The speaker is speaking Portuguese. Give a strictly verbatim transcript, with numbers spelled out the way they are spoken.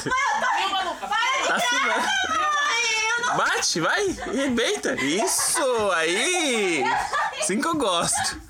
Tá filmando. Bate, vai, arrebenta. Isso, aí. Assim que eu gosto.